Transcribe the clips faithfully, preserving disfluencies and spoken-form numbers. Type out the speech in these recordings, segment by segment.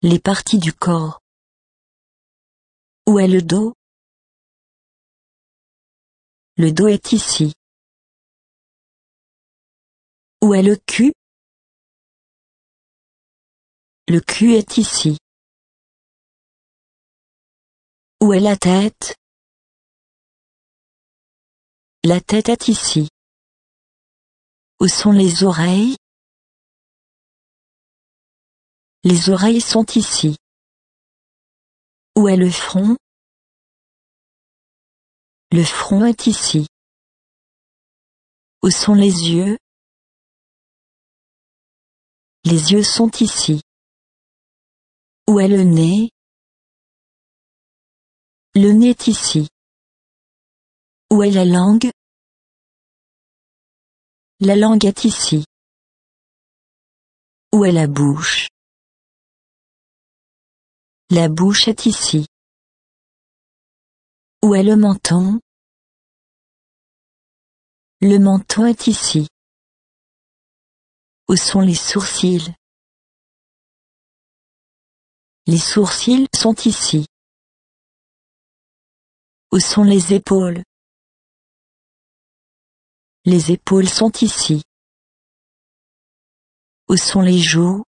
Les parties du corps. Où est le dos? Le dos est ici. Où est le cul? Le cul est ici. Où est la tête? La tête est ici. Où sont les oreilles? Les oreilles sont ici. Où est le front? Le front est ici. Où sont les yeux? Les yeux sont ici. Où est le nez? Le nez est ici. Où est la langue? La langue est ici. Où est la bouche? La bouche est ici. Où est le menton? Le menton est ici. Où sont les sourcils? Les sourcils sont ici. Où sont les épaules? Les épaules sont ici. Où sont les joues?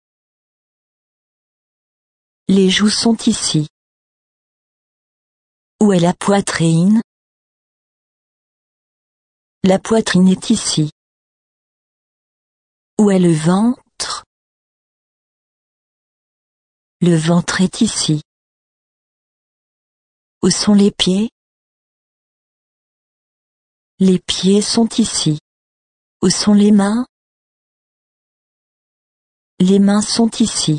Les joues sont ici. Où est la poitrine? La poitrine est ici. Où est le ventre? Le ventre est ici. Où sont les pieds? Les pieds sont ici. Où sont les mains? Les mains sont ici.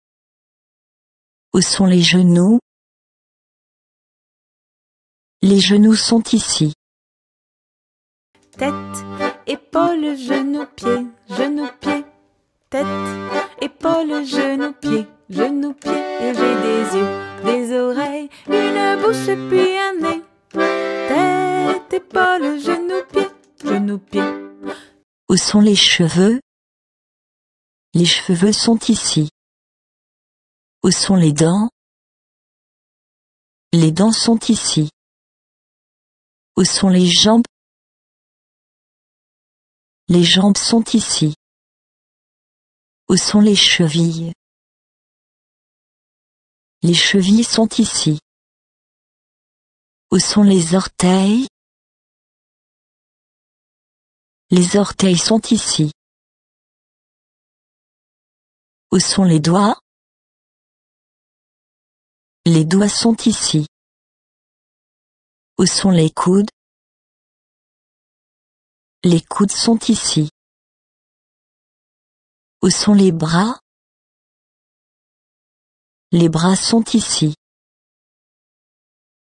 Où sont les genoux? Les genoux sont ici. Tête, épaules, genoux, pieds, genoux, pieds. Tête, épaules, genoux, pieds, genoux, pieds. Et j'ai des yeux, des oreilles, une bouche puis un nez. Tête, épaules, genoux, pieds, genoux, pieds. Où sont les cheveux? Les cheveux sont ici. Où sont les dents? Les dents sont ici. Où sont les jambes? Les jambes sont ici. Où sont les chevilles? Les chevilles sont ici. Où sont les orteils? Les orteils sont ici. Où sont les doigts? Les doigts sont ici. Où sont les coudes? Les coudes sont ici. Où sont les bras? Les bras sont ici.